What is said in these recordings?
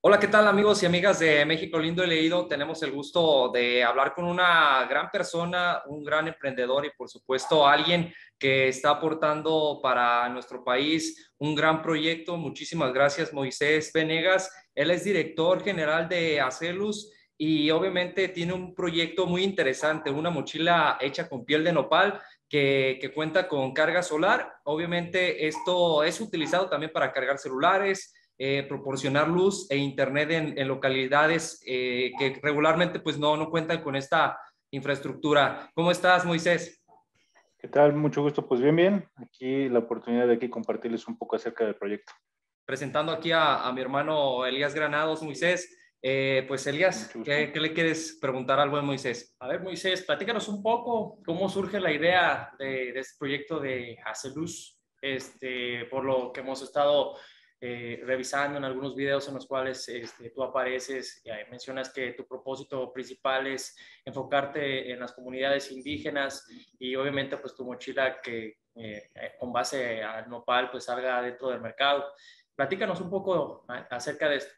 Hola, ¿qué tal amigos y amigas de México Lindo y Leído? Tenemos el gusto de hablar con una gran persona, un gran emprendedor y por supuesto alguien que está aportando para nuestro país un gran proyecto. Muchísimas gracias, Moisés Venegas. Él es director general de Acelus y obviamente tiene un proyecto muy interesante, una mochila hecha con piel de nopal que cuenta con carga solar. Obviamente esto es utilizado también para cargar celulares, proporcionar luz e internet en localidades que regularmente pues no cuentan con esta infraestructura. ¿Cómo estás, Moisés? ¿Qué tal? Mucho gusto. Pues bien, bien. Aquí la oportunidad de aquí compartirles un poco acerca del proyecto. Presentando aquí a mi hermano Elías Granados, Moisés. Pues Elías, Mucho gusto. ¿qué le quieres preguntar al buen Moisés? A ver, Moisés, platícanos un poco cómo surge la idea de este proyecto de Haceluz, por lo que hemos estado revisando en algunos videos en los cuales tú apareces, mencionas que tu propósito principal es enfocarte en las comunidades indígenas y obviamente pues tu mochila que con base al nopal pues salga dentro del mercado. Platícanos un poco acerca de esto.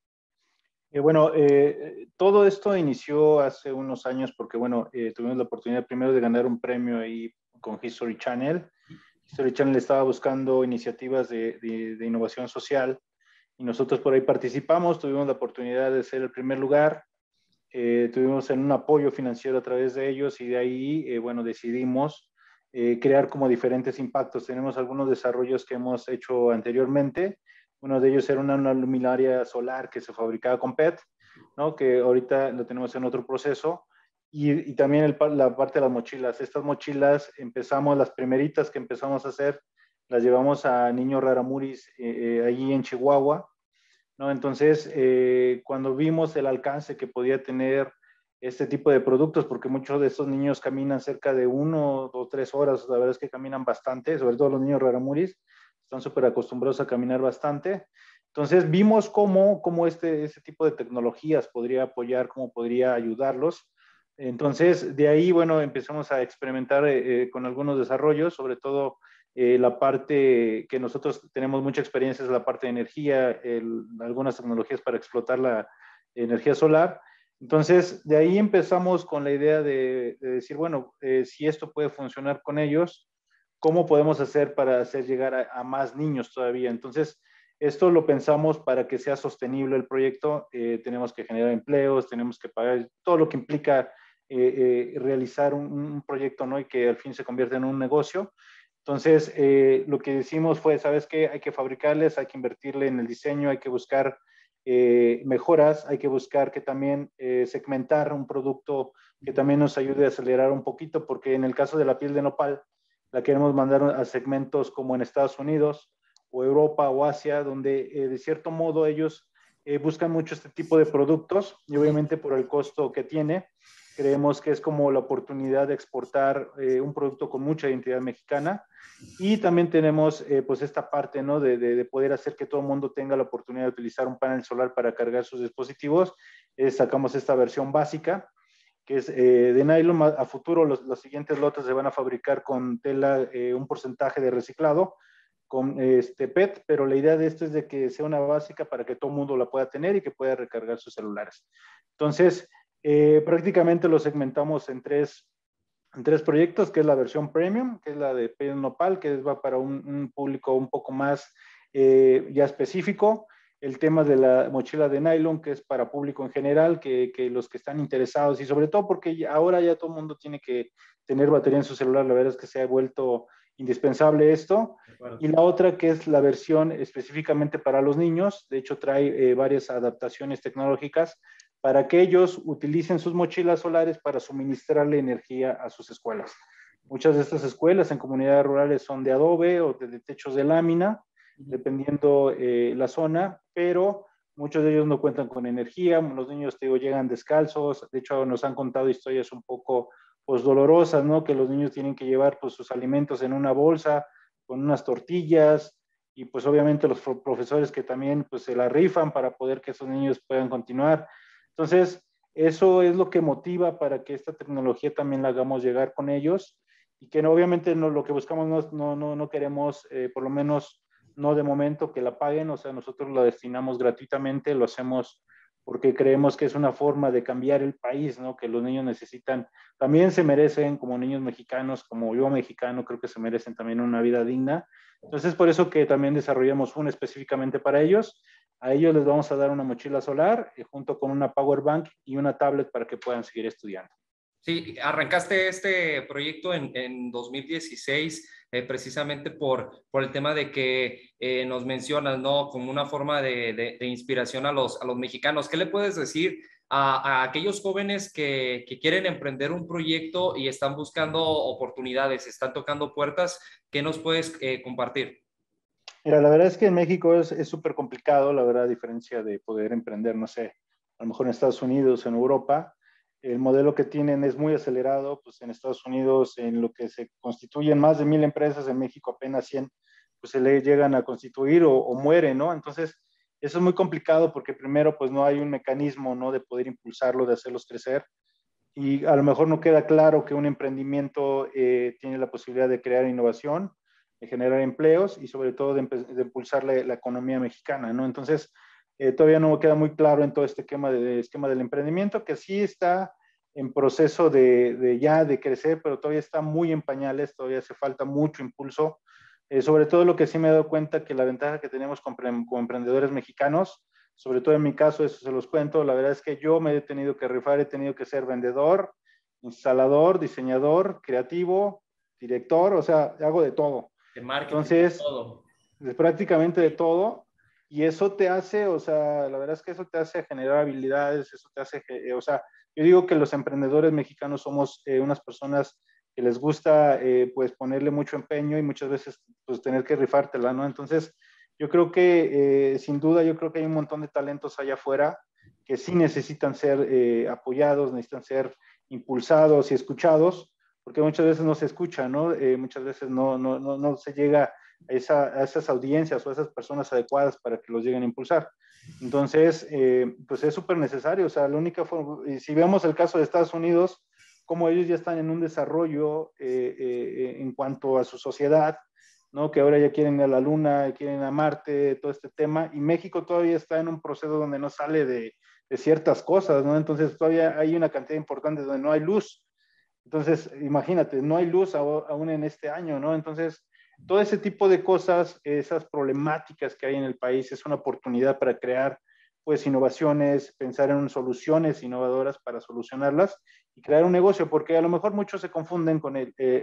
Bueno, todo esto inició hace unos años porque, bueno, tuvimos la oportunidad primero de ganar un premio ahí con History Channel. History Channel estaba buscando iniciativas de innovación social y nosotros por ahí participamos, tuvimos la oportunidad de ser el primer lugar, tuvimos en un apoyo financiero a través de ellos y de ahí, bueno, decidimos crear como diferentes impactos. Tenemos algunos desarrollos que hemos hecho anteriormente. Uno de ellos era una luminaria solar que se fabricaba con PET, ¿no? Que ahorita lo tenemos en otro proceso. Y también la parte de las mochilas. Estas mochilas empezamos, las primeritas que empezamos a hacer, las llevamos a Niños Raramuris allí en Chihuahua, ¿no? Entonces, cuando vimos el alcance que podía tener este tipo de productos, porque muchos de estos niños caminan cerca de 1 o 3 horas, la verdad es que caminan bastante, sobre todo los niños raramuris, están súper acostumbrados a caminar bastante. Entonces, vimos cómo este tipo de tecnologías podría apoyar, cómo podría ayudarlos. Entonces, de ahí, bueno, empezamos a experimentar con algunos desarrollos, sobre todo la parte que nosotros tenemos mucha experiencia es la parte de energía, algunas tecnologías para explotar la energía solar. Entonces, de ahí empezamos con la idea de decir, bueno, si esto puede funcionar con ellos, ¿cómo podemos hacer para hacer llegar a más niños todavía? Entonces, esto lo pensamos para que sea sostenible el proyecto. Tenemos que generar empleos, tenemos que pagar todo lo que implica realizar un proyecto, ¿no? Y que al fin se convierta en un negocio. Entonces, lo que decimos fue, ¿sabes qué? Hay que fabricarles, hay que invertirle en el diseño, hay que buscar mejoras, hay que buscar que también segmentar un producto que también nos ayude a acelerar un poquito, porque en el caso de la piel de nopal, la queremos mandar a segmentos como en Estados Unidos o Europa o Asia, donde de cierto modo ellos buscan mucho este tipo de productos y obviamente por el costo que tiene, creemos que es como la oportunidad de exportar un producto con mucha identidad mexicana. Y también tenemos pues esta parte, ¿no? de poder hacer que todo el mundo tenga la oportunidad de utilizar un panel solar para cargar sus dispositivos. Sacamos esta versión básica, que es de nylon. A futuro los siguientes lotes se van a fabricar con tela, un porcentaje de reciclado, con PET, pero la idea de esto es de que sea una básica para que todo el mundo la pueda tener y que pueda recargar sus celulares. Entonces, prácticamente lo segmentamos en tres proyectos, que es la versión premium, que es la de piel nopal, que va para un público un poco más ya específico. El tema de la mochila de nylon, que es para público en general, que los que están interesados, y sobre todo porque ahora ya todo el mundo tiene que tener batería en su celular, la verdad es que se ha vuelto indispensable esto. Y la otra que es la versión específicamente para los niños, de hecho trae varias adaptaciones tecnológicas para que ellos utilicen sus mochilas solares para suministrarle energía a sus escuelas. Muchas de estas escuelas en comunidades rurales son de adobe o de techos de lámina, dependiendo la zona, pero muchos de ellos no cuentan con energía. Los niños, te digo, llegan descalzos. De hecho, nos han contado historias un poco pues dolorosas, ¿no? Que los niños tienen que llevar pues sus alimentos en una bolsa con unas tortillas, y pues obviamente los profesores que también pues se la rifan para poder que esos niños puedan continuar. Entonces, eso es lo que motiva para que esta tecnología también la hagamos llegar con ellos, y que no, obviamente no, lo que buscamos no queremos, por lo menos no de momento que la paguen, o sea, nosotros la destinamos gratuitamente, lo hacemos porque creemos que es una forma de cambiar el país, ¿no? Que los niños necesitan, también se merecen, como niños mexicanos, como yo mexicano, creo que se merecen también una vida digna. Entonces, por eso que también desarrollamos una específicamente para ellos. A ellos les vamos a dar una mochila solar junto con una power bank y una tablet para que puedan seguir estudiando. Sí, arrancaste este proyecto en 2016 precisamente por el tema de que nos mencionas, ¿no? Como una forma de inspiración a los mexicanos. ¿Qué le puedes decir a aquellos jóvenes que quieren emprender un proyecto y están buscando oportunidades, están tocando puertas? ¿Qué nos puedes compartir? Mira, la verdad es que en México es súper complicado, la verdad, a diferencia de poder emprender, no sé, a lo mejor en Estados Unidos, en Europa, el modelo que tienen es muy acelerado, pues en Estados Unidos, en lo que se constituyen más de 1000 empresas, en México apenas 100, pues se le llegan a constituir o mueren, ¿no? Entonces, eso es muy complicado porque primero, pues no hay un mecanismo, ¿no? De poder impulsarlo, de hacerlos crecer. Y a lo mejor no queda claro que un emprendimiento tiene la posibilidad de crear innovación, de generar empleos y sobre todo de impulsar la economía mexicana, ¿no? Entonces, todavía no queda muy claro en todo este esquema del emprendimiento, que sí está en proceso ya de crecer, pero todavía está muy en pañales, todavía hace falta mucho impulso. Sobre todo lo que sí me he dado cuenta que la ventaja que tenemos como emprendedores mexicanos, sobre todo en mi caso, eso se los cuento, la verdad es que yo me he tenido que rifar, he tenido que ser vendedor, instalador, diseñador, creativo, director, o sea, hago de todo. De marketing, de Entonces, todo. prácticamente de todo, y eso te hace, o sea, la verdad es que eso te hace generar habilidades, eso te hace, o sea, yo digo que los emprendedores mexicanos somos unas personas que les gusta pues ponerle mucho empeño y muchas veces pues tener que rifártela, ¿no? Entonces, yo creo que sin duda, yo creo que hay un montón de talentos allá afuera que sí necesitan ser apoyados, necesitan ser impulsados y escuchados, porque muchas veces no se escucha, ¿no? Muchas veces no se llega a esas audiencias o a esas personas adecuadas para que los lleguen a impulsar. Entonces, pues es súper necesario. O sea, la única forma, y si vemos el caso de Estados Unidos, como ellos ya están en un desarrollo en cuanto a su sociedad, ¿no? Que ahora ya quieren ir a la Luna, quieren ir a Marte, todo este tema, y México todavía está en un proceso donde no sale de ciertas cosas, ¿no? Entonces todavía hay una cantidad importante donde no hay luz. Entonces, imagínate, no hay luz aún en este año, ¿no? Entonces, todo ese tipo de cosas, esas problemáticas que hay en el país, es una oportunidad para crear, pues, innovaciones, pensar en soluciones innovadoras para solucionarlas y crear un negocio, porque a lo mejor muchos se confunden con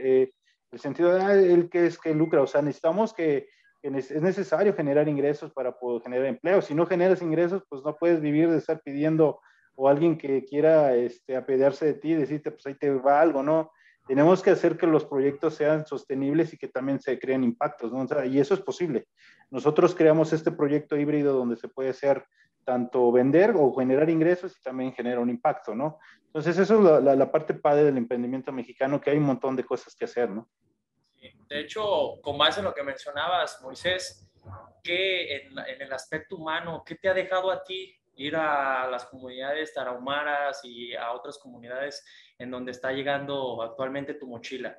el sentido de, el que es que lucra, o sea, necesitamos que es necesario generar ingresos para poder generar empleo. Si no generas ingresos, pues no puedes vivir de estar pidiendo o alguien que quiera apedarse de ti y decirte, pues ahí te va algo, ¿no? Tenemos que hacer que los proyectos sean sostenibles y que también se creen impactos, ¿no? O sea, y eso es posible. Nosotros creamos este proyecto híbrido donde se puede hacer tanto vender o generar ingresos y también genera un impacto, ¿no? Entonces, eso es la parte padre del emprendimiento mexicano, que hay un montón de cosas que hacer, ¿no? De hecho, con base en lo que mencionabas, Moisés, ¿qué en el aspecto humano, qué te ha dejado a ti ir a las comunidades tarahumaras y a otras comunidades en donde está llegando actualmente tu mochila?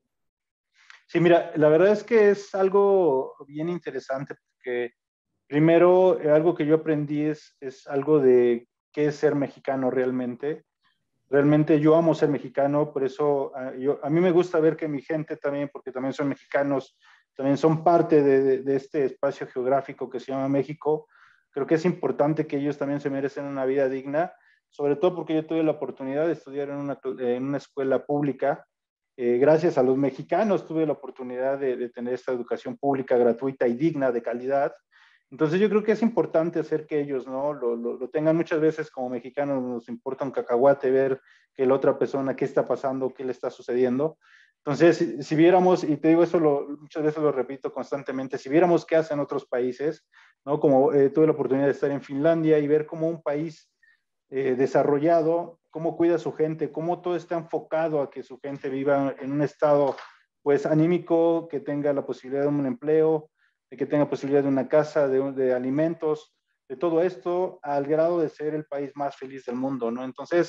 Sí, mira, la verdad es que es algo bien interesante porque primero, algo que yo aprendí es algo de qué es ser mexicano realmente. Realmente yo amo ser mexicano, por eso a mí me gusta ver que mi gente también, porque también son mexicanos, también son parte de este espacio geográfico que se llama México. Creo que es importante que ellos también se merecen una vida digna, sobre todo porque yo tuve la oportunidad de estudiar en una escuela pública. Gracias a los mexicanos tuve la oportunidad de tener esta educación pública gratuita y digna, de calidad. Entonces yo creo que es importante hacer que ellos no lo tengan. Muchas veces como mexicanos nos importa un cacahuate ver que la otra persona qué está pasando, qué le está sucediendo. Entonces, si viéramos, y te digo eso muchas veces lo repito constantemente, si viéramos qué hacen otros países, ¿no? Como tuve la oportunidad de estar en Finlandia y ver cómo un país desarrollado, cómo cuida a su gente, cómo todo está enfocado a que su gente viva en un estado pues anímico, que tenga la posibilidad de un empleo, de que tenga posibilidad de una casa, de alimentos, de todo esto, al grado de ser el país más feliz del mundo, ¿no? Entonces,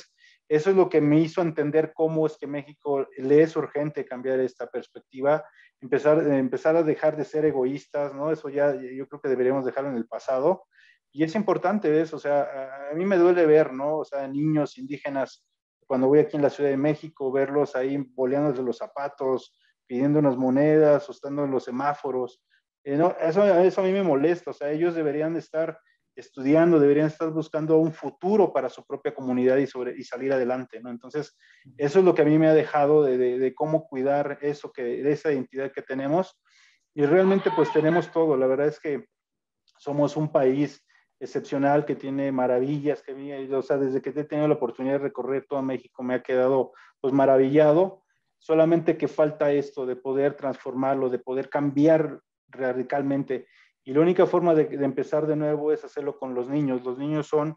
eso es lo que me hizo entender cómo es que México le es urgente cambiar esta perspectiva, empezar a dejar de ser egoístas, ¿no? Eso ya yo creo que deberíamos dejarlo en el pasado. Y es importante eso, o sea, a mí me duele ver, ¿no? O sea, niños indígenas, cuando voy aquí en la Ciudad de México, verlos ahí boleándose los zapatos, pidiendo unas monedas, o estando en los semáforos. No, eso a mí me molesta, o sea, ellos deberían estar estudiando, deberían estar buscando un futuro para su propia comunidad y salir adelante, ¿no? Entonces, eso es lo que a mí me ha dejado de cómo cuidar eso, de esa identidad que tenemos. Y realmente pues tenemos todo, la verdad es que somos un país excepcional que tiene maravillas, o sea, desde que he tenido la oportunidad de recorrer todo México me ha quedado pues maravillado, solamente que falta esto de poder transformarlo, de poder cambiar radicalmente. Y la única forma de empezar de nuevo es hacerlo con los niños. Los niños son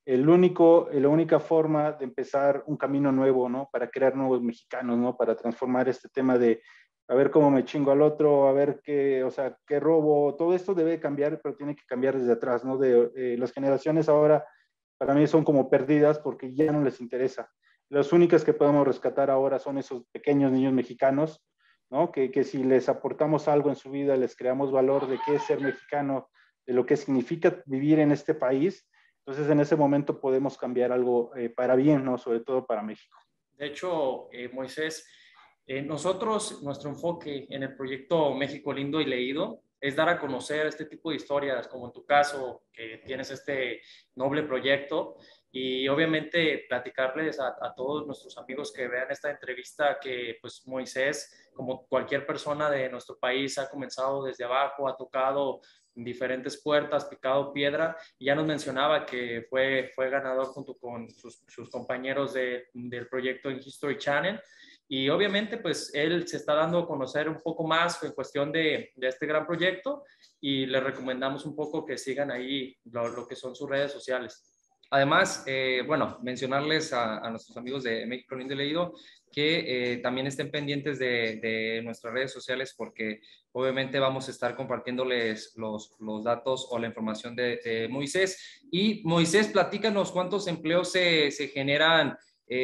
la única forma de empezar un camino nuevo, ¿no? Para crear nuevos mexicanos, ¿no? Para transformar este tema de a ver cómo me chingo al otro, a ver qué, o sea, qué robo, todo esto debe cambiar, pero tiene que cambiar desde atrás, ¿no? Las generaciones ahora, para mí, son como perdidas porque ya no les interesa. Las únicas que podemos rescatar ahora son esos pequeños niños mexicanos, ¿no? Que si les aportamos algo en su vida, les creamos valor de qué es ser mexicano, de lo que significa vivir en este país, entonces en ese momento podemos cambiar algo para bien, ¿no? Sobre todo para México. De hecho, Moisés, nosotros, nuestro enfoque en el proyecto México Lindo y Leído es dar a conocer este tipo de historias, como en tu caso, que tienes este noble proyecto, y obviamente platicarles a todos nuestros amigos que vean esta entrevista que pues Moisés, como cualquier persona de nuestro país, ha comenzado desde abajo, ha tocado diferentes puertas, picado piedra, y ya nos mencionaba que fue ganador junto con sus compañeros del proyecto en History Channel. Y obviamente, pues él se está dando a conocer un poco más en cuestión de este gran proyecto, y le recomendamos un poco que sigan ahí lo que son sus redes sociales. Además, bueno, mencionarles a nuestros amigos de México Lindo y Leído que también estén pendientes de nuestras redes sociales, porque obviamente vamos a estar compartiéndoles los datos o la información de Moisés. Y Moisés, platícanos cuántos empleos se generan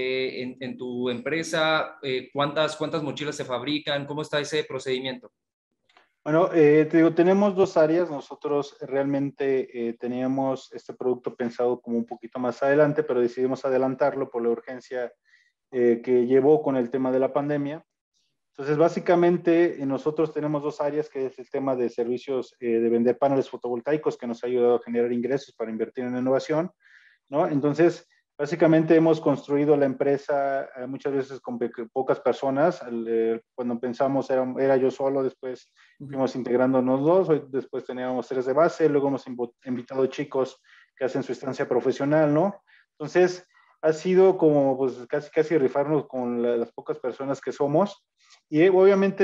en tu empresa, cuántas mochilas se fabrican, cómo está ese procedimiento. Bueno, te digo, tenemos dos áreas. Nosotros realmente teníamos este producto pensado como un poquito más adelante, pero decidimos adelantarlo por la urgencia que llevó con el tema de la pandemia. Entonces, básicamente, nosotros tenemos dos áreas, que es el tema de servicios de vender paneles fotovoltaicos, que nos ha ayudado a generar ingresos para invertir en innovación, ¿no? Entonces, básicamente hemos construido la empresa muchas veces con pocas personas. Cuando pensamos era yo solo, después fuimos integrándonos dos, después teníamos tres de base, luego hemos invitado chicos que hacen su estancia profesional, ¿no? Entonces, ha sido como pues casi rifarnos con las pocas personas que somos, y obviamente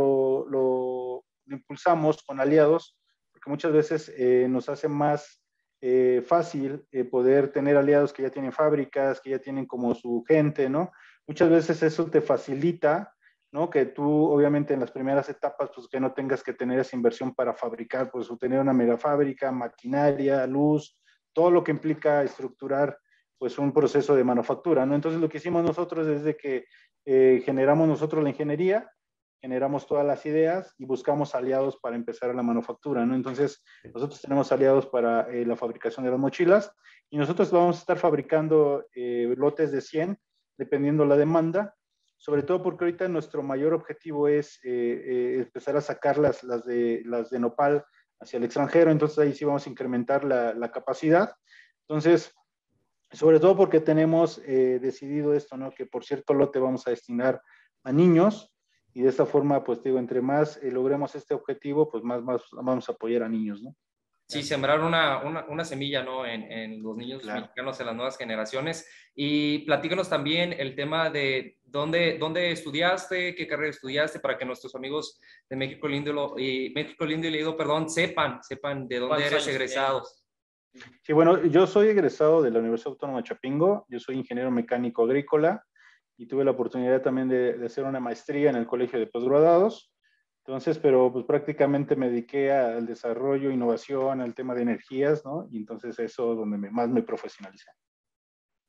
lo impulsamos con aliados, porque muchas veces nos hace más fácil poder tener aliados que ya tienen fábricas, que ya tienen como su gente, ¿no? Muchas veces eso te facilita, ¿no? Que tú, obviamente, en las primeras etapas, pues que no tengas que tener esa inversión para fabricar, pues o tener una mega fábrica, maquinaria, luz, todo lo que implica estructurar, pues un proceso de manufactura, ¿no? Entonces lo que hicimos nosotros es de que generamos nosotros la ingeniería, generamos todas las ideas y buscamos aliados para empezar la manufactura, ¿no? Entonces, nosotros tenemos aliados para la fabricación de las mochilas, y nosotros vamos a estar fabricando lotes de 100, dependiendo la demanda, sobre todo porque ahorita nuestro mayor objetivo es empezar a sacar las de nopal hacia el extranjero. Entonces ahí sí vamos a incrementar la capacidad. Entonces, sobre todo porque tenemos decidido esto, ¿no? Que por cierto lote vamos a destinar a niños, y de esta forma, pues digo, entre más logremos este objetivo, pues más vamos a apoyar a niños, ¿no? Sí, sembrar una semilla, ¿no? En los niños Claro. mexicanos, en las nuevas generaciones. Y platícanos también el tema de dónde estudiaste, qué carrera estudiaste, para que nuestros amigos de México Lindo y Leído, perdón, sepan de dónde eres egresado. Sí, bueno, yo soy egresado de la Universidad Autónoma de Chapingo. Yo soy ingeniero mecánico agrícola y tuve la oportunidad también de hacer una maestría en el Colegio de Postgraduados. Entonces, pero pues prácticamente me dediqué al desarrollo, innovación, al tema de energías, ¿no? Y entonces eso es donde más me profesionalicé.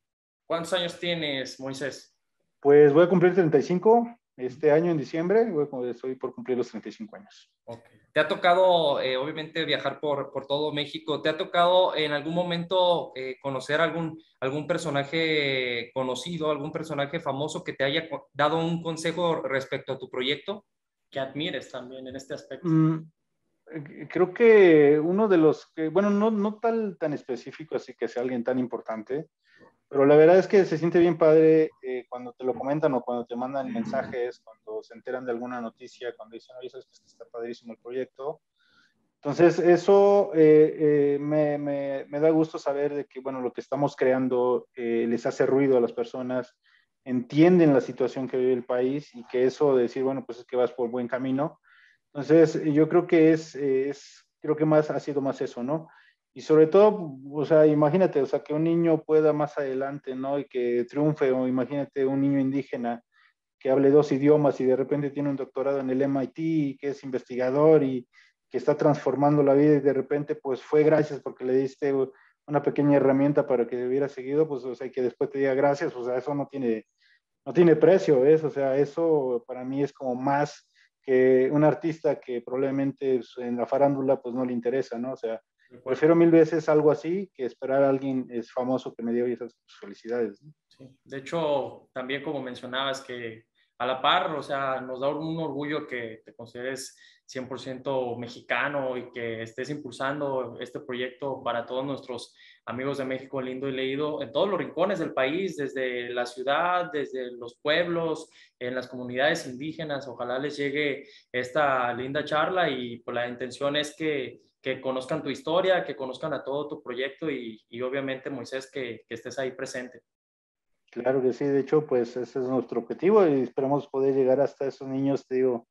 ¿Cuántos años tienes, Moisés? Pues voy a cumplir 35 este año en diciembre, estoy por cumplir los 35 años. Okay. ¿Te ha tocado, obviamente, viajar por todo México? ¿Te ha tocado en algún momento conocer algún personaje conocido, algún personaje famoso que te haya dado un consejo respecto a tu proyecto? Que admires también en este aspecto. Creo que uno de los que, bueno, no tan específico, así que sea alguien tan importante, pero la verdad es que se siente bien padre cuando te lo comentan o cuando te mandan mensajes, cuando se enteran de alguna noticia, cuando dicen, oye, sabes que está padrísimo el proyecto. Entonces, eso me da gusto saber de que, bueno, lo que estamos creando les hace ruido a las personas, entienden la situación que vive el país y que eso de decir, bueno, pues es que vas por buen camino. Entonces, yo creo que creo que más ha sido más eso, ¿no? Y sobre todo, o sea, imagínate, o sea, que un niño pueda más adelante, ¿no? Y que triunfe, o imagínate un niño indígena que hable dos idiomas y de repente tiene un doctorado en el MIT, y que es investigador y que está transformando la vida y de repente, pues fue gracias porque le diste una pequeña herramienta para que hubiera seguido, pues, o sea, que después te diga gracias, o sea, eso no tiene precio, ¿ves? O sea, eso para mí es como más que un artista que probablemente en la farándula pues no le interesa, ¿no? O sea, prefiero mil veces algo así que esperar a alguien es famoso que me diga esas felicidades, ¿no? Sí. De hecho, también como mencionabas que a la par, o sea, nos da un orgullo que te consideres 100% mexicano y que estés impulsando este proyecto para todos nuestros amigos de México lindo y leído en todos los rincones del país, desde la ciudad, desde los pueblos, en las comunidades indígenas. Ojalá les llegue esta linda charla y pues, la intención es que conozcan tu historia, que conozcan a todo tu proyecto y obviamente, Moisés, que estés ahí presente. Claro que sí, de hecho, pues ese es nuestro objetivo y esperamos poder llegar hasta esos niños, te digo,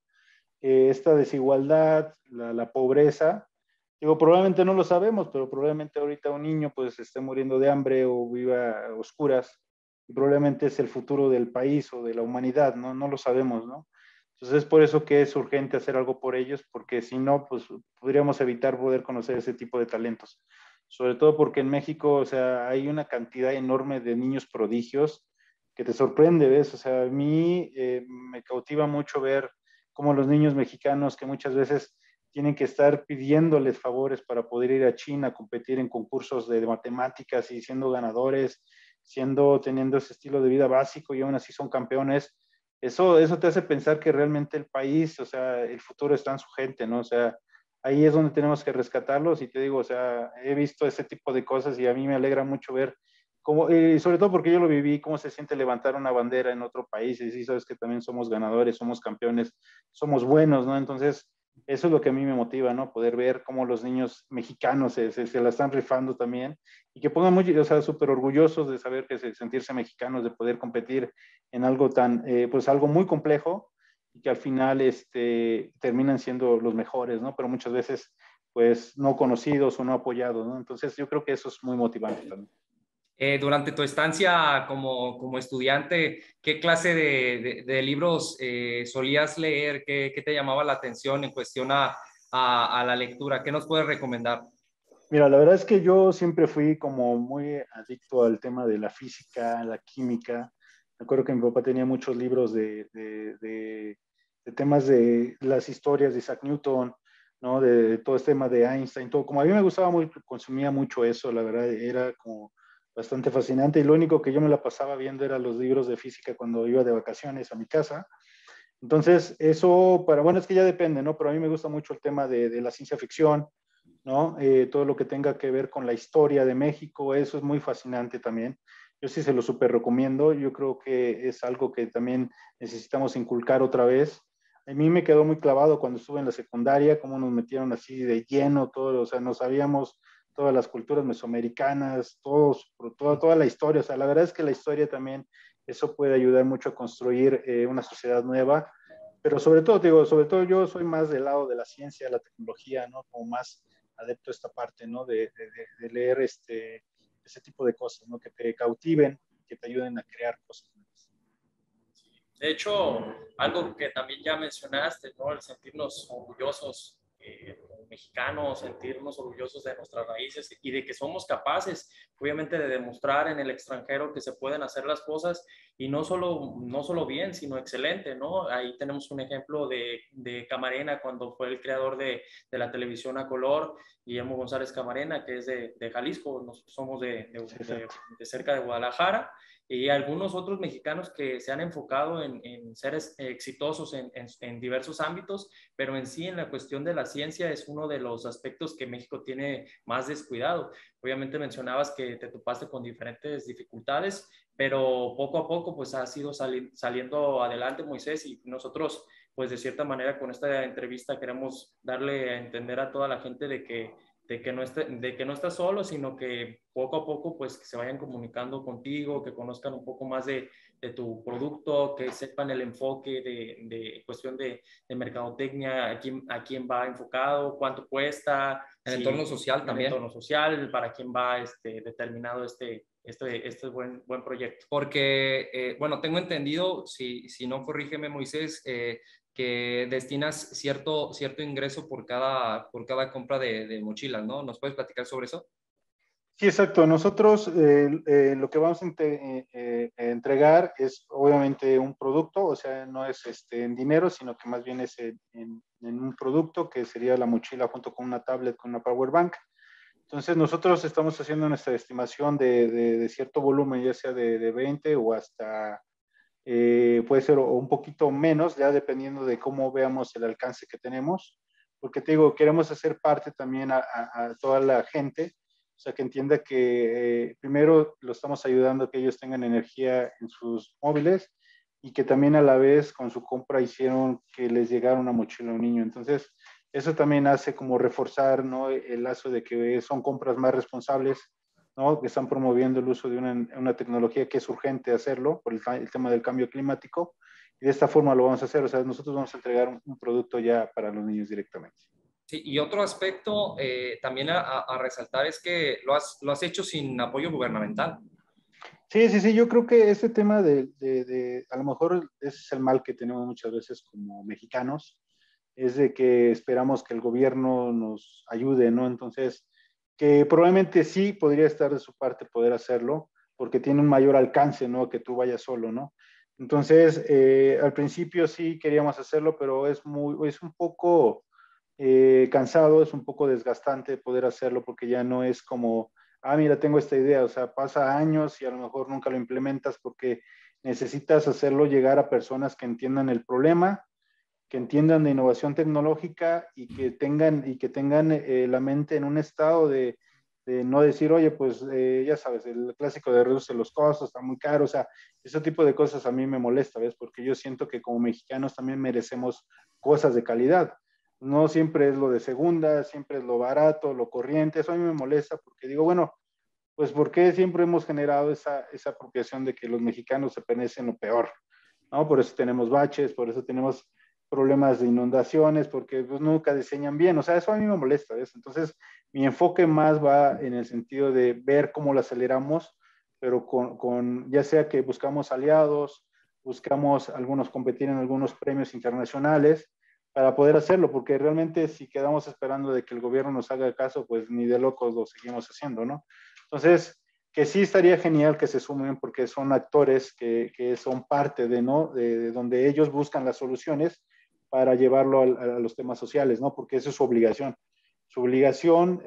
esta desigualdad, la pobreza, digo, probablemente no lo sabemos, pero probablemente ahorita un niño pues esté muriendo de hambre o viva a oscuras y probablemente es el futuro del país o de la humanidad, ¿no? No lo sabemos, ¿no? Entonces es por eso que es urgente hacer algo por ellos, porque si no, pues podríamos evitar poder conocer ese tipo de talentos. Sobre todo porque en México, o sea, hay una cantidad enorme de niños prodigios que te sorprende, ¿ves? O sea, a mí me cautiva mucho ver cómo los niños mexicanos que muchas veces tienen que estar pidiéndoles favores para poder ir a China a competir en concursos de matemáticas y siendo ganadores, teniendo ese estilo de vida básico y aún así son campeones. Eso te hace pensar que realmente el país, o sea, el futuro está en su gente, ¿no? O sea, ahí es donde tenemos que rescatarlos y te digo, o sea, he visto ese tipo de cosas y a mí me alegra mucho ver cómo, sobre todo porque yo lo viví, cómo se siente levantar una bandera en otro país y sí, sabes que también somos ganadores, somos campeones, somos buenos, ¿no? Entonces, eso es lo que a mí me motiva, ¿no? Poder ver cómo los niños mexicanos se la están rifando también y que pongan muy, o sea, súper orgullosos de saber que sentirse mexicanos, de poder competir en algo tan, pues algo muy complejo y que al final terminan siendo los mejores, ¿no? Pero muchas veces, pues, no conocidos o no apoyados, ¿no? Entonces, yo creo que eso es muy motivante también. Durante tu estancia como estudiante, ¿qué clase de libros solías leer? ¿Qué te llamaba la atención en cuestión a la lectura? ¿Qué nos puedes recomendar? Mira, la verdad es que yo siempre fui como muy adicto al tema de la física, la química. Me acuerdo que mi papá tenía muchos libros de temas de las historias de Isaac Newton, ¿no? De todo este tema de Einstein, todo. Como a mí me gustaba mucho, consumía mucho eso, la verdad, era como bastante fascinante. Y lo único que yo me la pasaba viendo era los libros de física cuando iba de vacaciones a mi casa. Entonces, eso, bueno, es que ya depende, ¿no? Pero a mí me gusta mucho el tema de la ciencia ficción, ¿no? Todo lo que tenga que ver con la historia de México, eso es muy fascinante también. Yo sí se lo súper recomiendo. Yo creo que es algo que también necesitamos inculcar otra vez. A mí me quedó muy clavado cuando estuve en la secundaria, cómo nos metieron así de lleno todo, o sea, no sabíamos todas las culturas mesoamericanas, toda la historia. O sea, la verdad es que la historia también, eso puede ayudar mucho a construir una sociedad nueva. Pero sobre todo, digo, sobre todo yo soy más del lado de la ciencia, la tecnología, ¿no? Como más adepto a esta parte, ¿no? De leer ese tipo de cosas, ¿no? Que te cautiven, que te ayuden a crear cosas nuevas. De hecho, algo que también ya mencionaste, ¿no? El sentirnos orgullosos mexicanos, sentirnos orgullosos de nuestras raíces y de que somos capaces, obviamente, de demostrar en el extranjero que se pueden hacer las cosas y no solo bien, sino excelente, ¿no? Ahí tenemos un ejemplo de Camarena cuando fue el creador de la televisión a color, Guillermo González Camarena, que es de Jalisco, nosotros somos de cerca de Guadalajara, y algunos otros mexicanos que se han enfocado en ser exitosos en diversos ámbitos, pero en sí en la cuestión de la ciencia es uno de los aspectos que México tiene más descuidado. Obviamente mencionabas que te topaste con diferentes dificultades, pero poco a poco pues has ido saliendo adelante, Moisés, y nosotros pues de cierta manera con esta entrevista queremos darle a entender a toda la gente de que no estás solo, sino que poco a poco pues que se vayan comunicando contigo, que conozcan un poco más de tu producto, que sepan el enfoque de cuestión de mercadotecnia, a quién va enfocado, cuánto cuesta. El entorno social también. El entorno social, para quién va determinado este buen proyecto. Porque, bueno, tengo entendido, si no corrígeme Moisés, que destinas cierto ingreso por cada compra de mochilas, ¿no? ¿Nos puedes platicar sobre eso? Sí, exacto. Nosotros lo que vamos a entregar es obviamente un producto, o sea, no es en dinero, sino que más bien es en un producto que sería la mochila junto con una tablet, con una power bank. Entonces nosotros estamos haciendo nuestra estimación de cierto volumen, ya sea de 20 o hasta puede ser un poquito menos, ya dependiendo de cómo veamos el alcance que tenemos, porque te digo, queremos hacer parte también a toda la gente, o sea, que entienda que primero lo estamos ayudando a que ellos tengan energía en sus móviles y que también a la vez con su compra hicieron que les llegara una mochila a un niño. Entonces, eso también hace como reforzar, ¿no?, el lazo de que son compras más responsables, ¿no?, que están promoviendo el uso de una tecnología que es urgente hacerlo por el tema del cambio climático, y de esta forma lo vamos a hacer. O sea, nosotros vamos a entregar un producto ya para los niños directamente. Sí, y otro aspecto también a resaltar es que lo has hecho sin apoyo gubernamental. Sí, sí, sí, yo creo que ese tema a lo mejor ese es el mal que tenemos muchas veces como mexicanos, es de que esperamos que el gobierno nos ayude, ¿no? Entonces, que probablemente sí podría estar de su parte poder hacerlo, porque tiene un mayor alcance, ¿no?, que tú vayas solo, ¿no? Entonces, al principio sí queríamos hacerlo, pero es un poco cansado, es un poco desgastante poder hacerlo, porque ya no es como, ah, mira, tengo esta idea, o sea, pasa años y a lo mejor nunca lo implementas porque necesitas hacerlo llegar a personas que entiendan el problema, que entiendan de innovación tecnológica y que tengan la mente en un estado de no decir, oye, pues ya sabes, el clásico de reduce los costos, está muy caro, o sea, ese tipo de cosas a mí me molesta, ¿ves? Porque yo siento que como mexicanos también merecemos cosas de calidad. No siempre es lo de segunda, siempre es lo barato, lo corriente, eso a mí me molesta porque digo, bueno, pues ¿por qué siempre hemos generado esa apropiación de que los mexicanos se merecen lo peor? ¿No? Por eso tenemos baches, por eso tenemos problemas de inundaciones, porque pues, nunca diseñan bien. O sea, eso a mí me molesta, ¿ves? Entonces, mi enfoque más va en el sentido de ver cómo lo aceleramos, pero ya sea que buscamos aliados, buscamos algunos competir en algunos premios internacionales para poder hacerlo, porque realmente si quedamos esperando de que el gobierno nos haga caso, pues ni de locos lo seguimos haciendo, ¿no? Entonces, que sí estaría genial que se sumen porque son actores que son parte ¿no?, de donde ellos buscan las soluciones para llevarlo a los temas sociales, ¿no? Porque esa es su obligación. Su obligación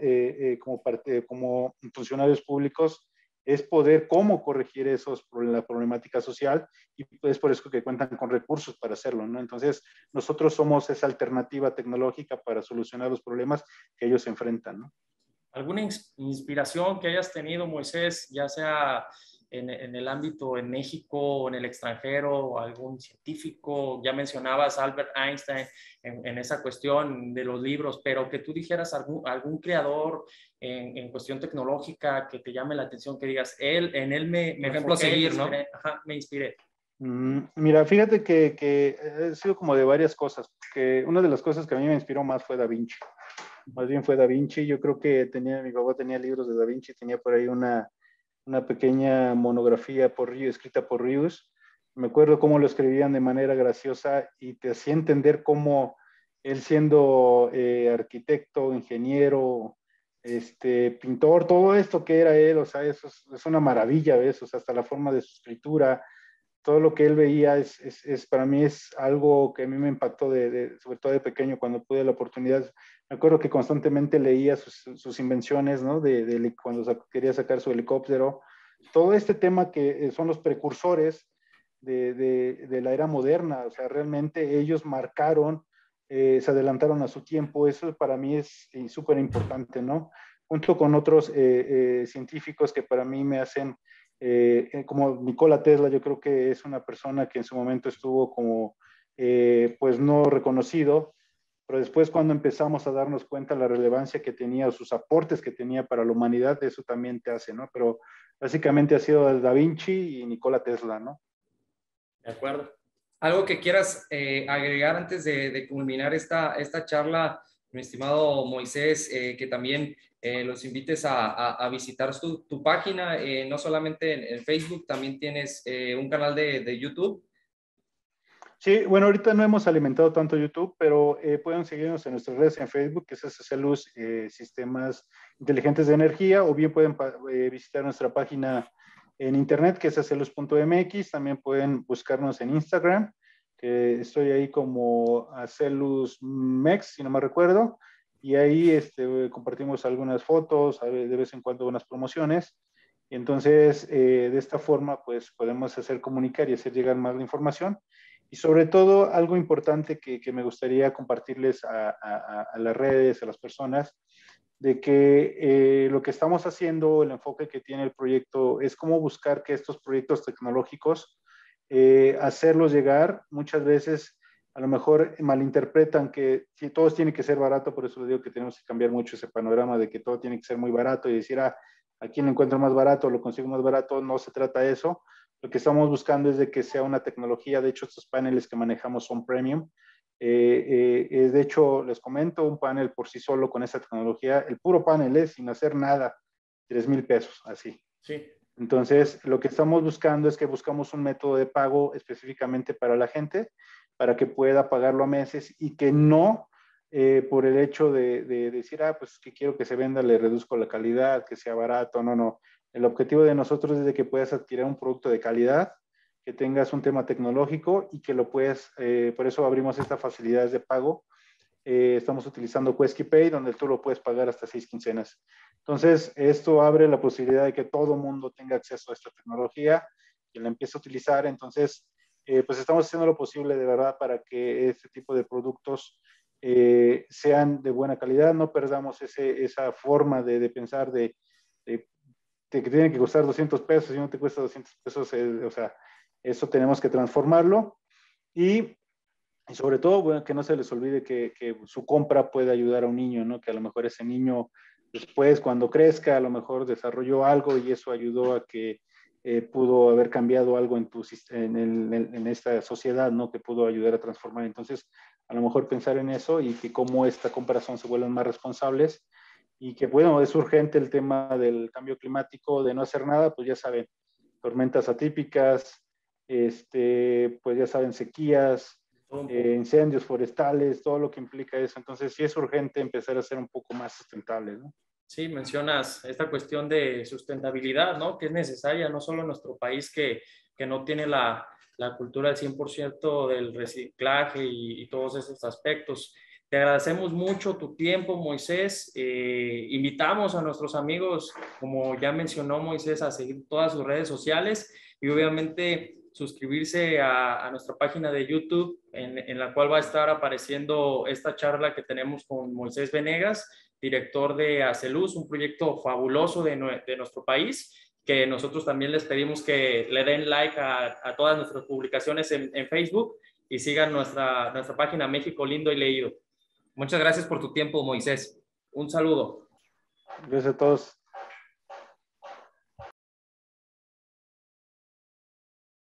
como funcionarios públicos es poder cómo corregir la problemática social, y es por eso que cuentan con recursos para hacerlo, ¿no? Entonces, nosotros somos esa alternativa tecnológica para solucionar los problemas que ellos enfrentan, ¿no? ¿Alguna inspiración que hayas tenido, Moisés, ya sea en el ámbito en México o en el extranjero, algún científico? Ya mencionabas Albert Einstein en esa cuestión de los libros, pero que tú dijeras algún creador en cuestión tecnológica que te llame la atención, que digas, en él me Por ejemplo, enfoqué, seguir, ¿no? Ajá, me inspiré. Mira, fíjate que he sido como de varias cosas, que una de las cosas que a mí me inspiró más fue Da Vinci. Más bien fue Da Vinci. Yo creo que mi papá tenía libros de Da Vinci, tenía por ahí una pequeña monografía escrita por Rius. Me acuerdo cómo lo escribían de manera graciosa y te hacía entender cómo él siendo arquitecto, ingeniero, pintor, todo esto que era él, o sea, eso es una maravilla, ¿ves? O sea, hasta la forma de su escritura, todo lo que él veía para mí es algo que a mí me impactó sobre todo de pequeño cuando pude la oportunidad. Me acuerdo que constantemente leía sus invenciones, ¿no? Cuando quería sacar su helicóptero. Todo este tema que son los precursores de la era moderna, o sea, realmente ellos marcaron, se adelantaron a su tiempo, eso para mí es súper importante, ¿no? Junto con otros científicos que para mí me hacen como Nikola Tesla, yo creo que es una persona que en su momento estuvo como, pues no reconocido, pero después cuando empezamos a darnos cuenta de la relevancia que tenía o sus aportes que tenía para la humanidad, eso también te hace, ¿no? Pero básicamente ha sido Da Vinci y Nikola Tesla, ¿no? De acuerdo. ¿Algo que quieras agregar antes de culminar esta charla, mi estimado Moisés, que también los invites a visitar tu página, no solamente en Facebook, también tienes un canal de YouTube? Sí, bueno, ahorita no hemos alimentado tanto YouTube, pero pueden seguirnos en nuestras redes en Facebook, que es SCLuz Sistemas Inteligentes de Energía, o bien pueden visitar nuestra página en internet, que es acelus.mx. También pueden buscarnos en Instagram, que estoy ahí como acelus.mex, si no me recuerdo, y ahí compartimos algunas fotos, de vez en cuando unas promociones. Y entonces, de esta forma, pues podemos hacer comunicar y hacer llegar más la información. Y sobre todo, algo importante que me gustaría compartirles a las redes, a las personas, de que lo que estamos haciendo, el enfoque que tiene el proyecto, es cómo buscar que estos proyectos tecnológicos, hacerlos llegar. Muchas veces, a lo mejor malinterpretan que si todos tienen que ser barato, por eso les digo que tenemos que cambiar mucho ese panorama de que todo tiene que ser muy barato y decir, ¿a quién lo encuentro más barato? ¿Lo consigo más barato? No se trata de eso. Lo que estamos buscando es de que sea una tecnología. De hecho, estos paneles que manejamos son premium. De hecho, les comento, un panel por sí solo con esa tecnología, el puro panel es sin hacer nada, 3,000 pesos, así. Sí. Entonces, lo que estamos buscando es que buscamos un método de pago específicamente para la gente, para que pueda pagarlo a meses y que no, por el hecho de decir, pues que quiero que se venda, le reduzco la calidad, que sea barato. No, no. El objetivo de nosotros es de que puedas adquirir un producto de calidad, que tengas un tema tecnológico y que lo puedas, por eso abrimos estas facilidades de pago. Estamos utilizando Quesky Pay, donde tú lo puedes pagar hasta 6 quincenas. Entonces, esto abre la posibilidad de que todo mundo tenga acceso a esta tecnología y la empiece a utilizar. Entonces, pues estamos haciendo lo posible de verdad para que este tipo de productos sean de buena calidad, no perdamos esa forma de pensar de que tienen que costar 200 pesos y no te cuesta 200 pesos, o sea, eso tenemos que transformarlo. Y sobre todo, bueno, que no se les olvide que su compra puede ayudar a un niño, ¿no? Que a lo mejor ese niño después, cuando crezca, a lo mejor desarrolló algo y eso ayudó a que pudo haber cambiado algo en esta sociedad, ¿no? Que pudo ayudar a transformar. Entonces, a lo mejor pensar en eso y que cómo esta comparación se vuelvan más responsables y que, bueno, es urgente el tema del cambio climático, de no hacer nada, pues ya saben, tormentas atípicas, pues ya saben, sequías, incendios forestales, todo lo que implica eso. Entonces sí es urgente empezar a ser un poco más sustentable, ¿no? Sí, mencionas esta cuestión de sustentabilidad, ¿no? Que es necesaria, no solo en nuestro país que no tiene la cultura al 100% del reciclaje y todos esos aspectos. Te agradecemos mucho tu tiempo, Moisés. Invitamos a nuestros amigos, como ya mencionó Moisés, a seguir todas sus redes sociales y obviamente suscribirse a nuestra página de YouTube, en la cual va a estar apareciendo esta charla que tenemos con Moisés Venegas, director de Aceluz, un proyecto fabuloso de nuestro país, que nosotros también les pedimos que le den like a todas nuestras publicaciones en Facebook y sigan nuestra página México Lindo y Leído. Muchas gracias por tu tiempo, Moisés. Un saludo. Gracias a todos.